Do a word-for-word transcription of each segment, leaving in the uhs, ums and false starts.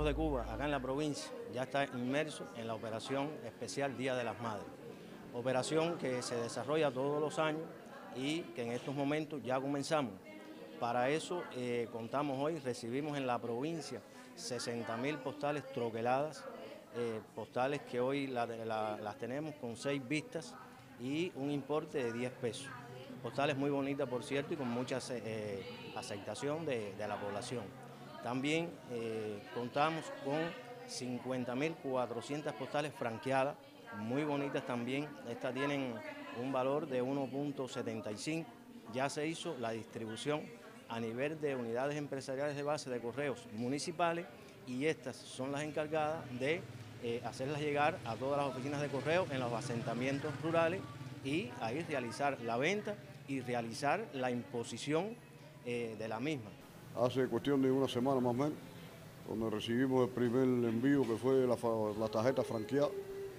de Cuba, acá en la provincia, ya está inmerso en la operación especial Día de las Madres. Operación que se desarrolla todos los años y que en estos momentos ya comenzamos. Para eso eh, contamos hoy, recibimos en la provincia sesenta mil postales troqueladas, eh, postales que hoy la, la, las tenemos con seis vistas y un importe de diez pesos. Postales muy bonitas, por cierto, y con mucha eh, aceptación de, de la población. También eh, contamos con cincuenta mil cuatrocientas postales franqueadas, muy bonitas también. Estas tienen un valor de uno punto setenta y cinco. Ya se hizo la distribución a nivel de unidades empresariales de base de correos municipales y estas son las encargadas de eh, hacerlas llegar a todas las oficinas de correo en los asentamientos rurales y ahí realizar la venta y realizar la imposición eh, de la misma. Hace cuestión de una semana más o menos, donde recibimos el primer envío que fue la, la tarjeta franqueada,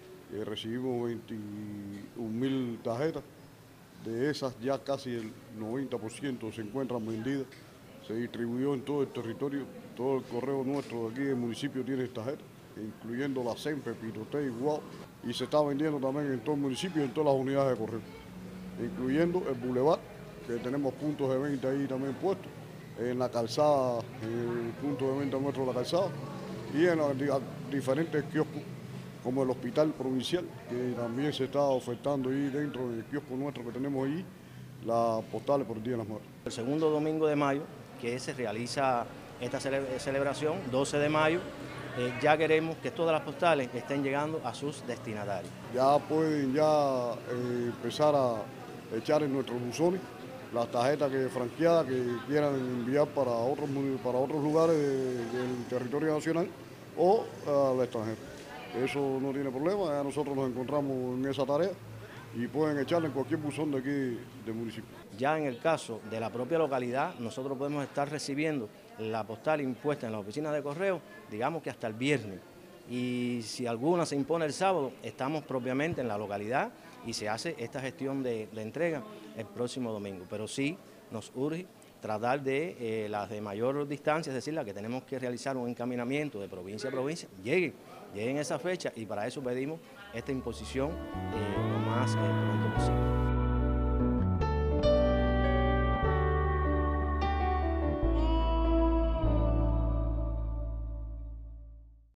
y recibimos veintiún mil tarjetas. De esas ya casi el noventa por ciento se encuentran vendidas. Se distribuyó en todo el territorio, todo el correo nuestro de aquí del municipio tiene tarjetas, incluyendo la SEMPE, Piroté y Guau, y se está vendiendo también en todo el municipio y en todas las unidades de correo, incluyendo el Boulevard, que tenemos puntos de venta ahí también puestos, en la calzada, en el punto de venta nuestro de la calzada, y en los diferentes kioscos, como el hospital provincial, que también se está ofertando ahí dentro del kiosco nuestro que tenemos ahí, las postales por el Día de las Madres. El segundo domingo de mayo, que se realiza esta celebración, doce de mayo, eh, ya queremos que todas las postales estén llegando a sus destinatarios. Ya pueden ya eh, empezar a echar en nuestros buzones las tarjetas que franqueadas que quieran enviar para otros, para otros lugares de, del territorio nacional o al extranjero. Eso no tiene problema, ya nosotros nos encontramos en esa tarea y pueden echarle en cualquier buzón de aquí del municipio. Ya en el caso de la propia localidad, nosotros podemos estar recibiendo la postal impuesta en la oficina de correo, digamos que hasta el viernes. Y si alguna se impone el sábado, estamos propiamente en la localidad y se hace esta gestión de, de entrega el próximo domingo. Pero sí nos urge tratar de eh, las de mayor distancia, es decir, las que tenemos que realizar un encaminamiento de provincia a provincia, lleguen, lleguen esa fecha y para eso pedimos esta imposición eh, lo más eh, pronto posible.